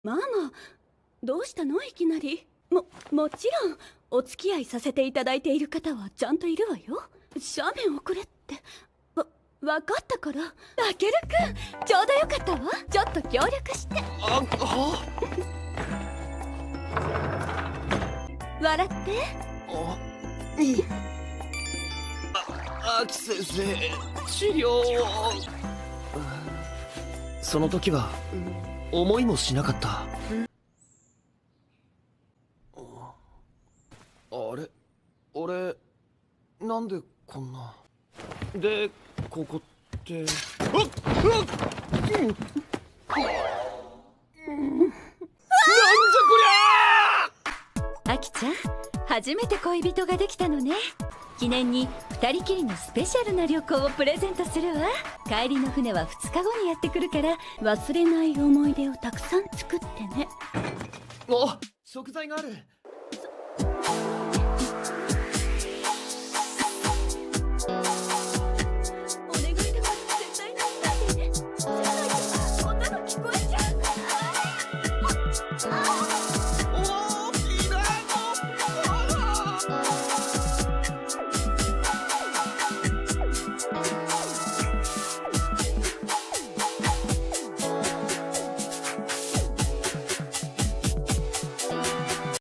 ママ、どうしたのいきなり。もちろんお付き合いさせていただいている方はちゃんといるわよ。写メをくれって。わかったから。たけるくん、ちょうどよかったわ。ちょっと協力して。笑って。 秋先生、治療を。その時は思いもしなかった。あれ、俺なんでこんなで、ここってあきちゃん、初めて恋人ができたのね。記念に2人きりのスペシャルな旅行をプレゼントするわ。帰りの船は2日後にやってくるから、忘れない思い出をたくさん作ってね。 食材がある。